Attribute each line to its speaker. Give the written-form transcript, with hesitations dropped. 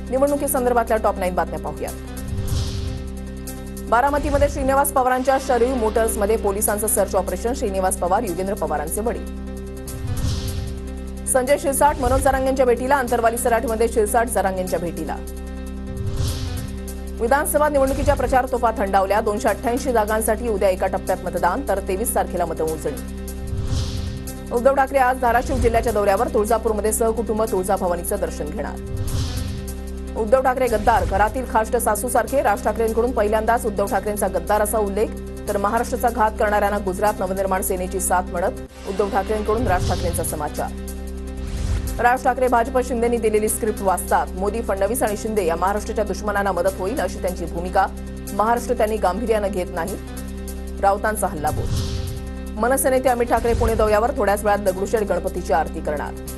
Speaker 1: निवडणुकीसंदर्भातल्या top 9 बातम्या पाहूयात। बारामतीमध्ये श्रीनिवास पवारांच्या शरीफ मोटर्समध्ये पोलिसांचं सर्च ऑपरेशन। श्रीनिवास पवार युगेंद्र पवारांचे वडील। संजय शिरसाट मनोज जरांगेंच्या भेटीला। अंतरवाली सराठमध्ये शिरसाट जरांगेंच्या भेटीला। विधानसभा निवडणुकीच्या प्रचार तोफा थंडावल्या। 288 जागांसाठी उद्या एका टप्प्यात मतदान, तर 23 तारखेला मतमोजणी। उद्धव ठाकरे आज धाराशिव जिल्ह्याच्या दौऱ्यावर। तुळजापूरमध्ये सहकुटुंब तुळजाभवानीचं दर्शन घेणार। उद्धव ठाकरे गद्दार, घरातील खाष्ट सासूसारखे। राज ठाकरेंकडून पहिल्यांदाच उद्धव ठाकरेंचा गद्दार असा उल्लेख, तर महाराष्ट्राचा घात करणाऱ्यांना गुजरात नवनिर्माण सेनेची साथ म्हणत उद्धव ठाकरेंकडून राज ठाकरेंचा समाचार। राज ठाकरे भाजप शिंदेंनी दिलेली स्क्रिप्ट वाचतात। मोदी, फडणवीस आणि शिंदे या महाराष्ट्राच्या दुश्मनांना मदत होईल अशी त्यांची भूमिका। महाराष्ट्र त्यांनी गांभीर्यानं घेत नाही, राऊतांचा हल्लाबोल। मनसे नेते अमित ठाकरे पुणे दौऱ्यावर। थोड्याच वेळात दगडूशेठ गणपतीची आरती करणार।